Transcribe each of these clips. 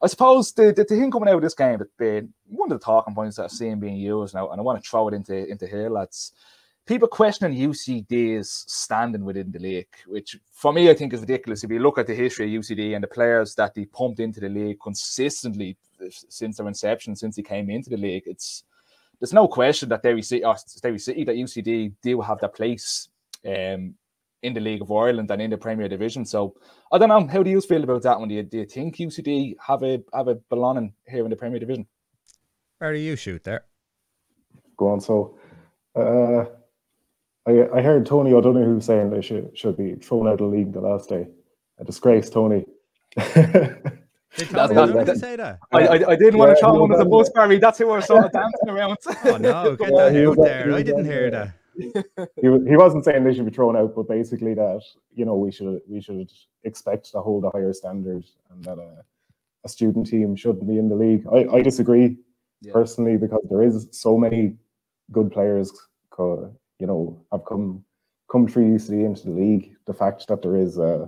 I suppose the thing coming out of this game, that one of the talking points that I've seen being used now, and I want to throw it into here, lads. People questioning UCD's standing within the league, which for me I think is ridiculous. If you look at the history of UCD and the players that they pumped into the league consistently since their inception, since they came into the league, there's no question that Derry City, that UCD do have their place in the League of Ireland and in the Premier Division. So I don't know, how do you feel about that one? Do you think UCD have a belonging here in the Premier Division? Where do you shoot there? Go on. So I heard Tony O'Donoghue saying they should be thrown out of the league the last day. A disgrace, Tony. Did Tony O'Donoghue say that? I didn't want to throw him under the bus, Barry. That's who I was sort of dancing around. Oh no, get that out there. I didn't hear that. He wasn't saying they should be thrown out, but basically that, you know, we should expect to hold a higher standard, and that a student team shouldn't be in the league. I disagree personally, because there is so many good players, you know, have come through UCD into the league. The fact that there is the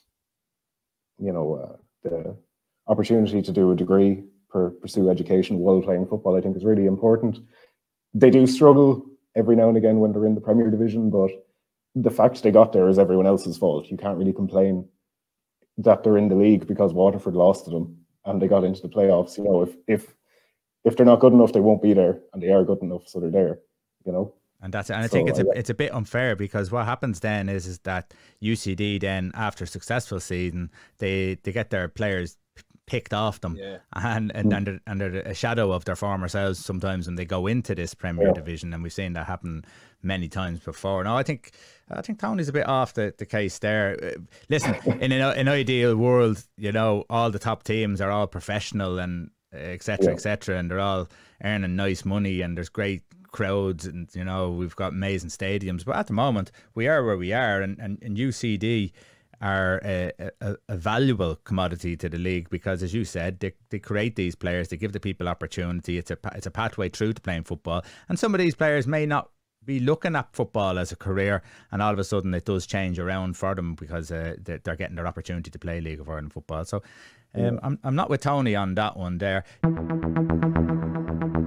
opportunity to do a degree, pursue education while playing football, I think is really important. They do struggle every now and again when they're in the Premier Division, but the fact they got there is everyone else's fault. You can't really complain that they're in the league because Waterford lost to them and they got into the playoffs. You know, if they're not good enough, they won't be there, and they are good enough, so they're there, you know. And that's it. And I think it's a bit unfair, because what happens then is that UCD then, after a successful season, they get their players picked off them, and under a shadow of their former selves sometimes when they go into this Premier Division, and we've seen that happen many times before. Now I think Tony's a bit off the case there. Listen, in an ideal world, you know, all the top teams are all professional and etc., and they're all earning nice money, and there's great crowds, and you know, we've got amazing stadiums. But at the moment we are where we are, and UCD are a valuable commodity to the league, because, as you said, they create these players, they give the people opportunity. It's a pathway through to playing football, and some of these players may not be looking at football as a career, and all of a sudden it does change around for them, because they're getting their opportunity to play League of Ireland football. So I'm not with Tony on that one there.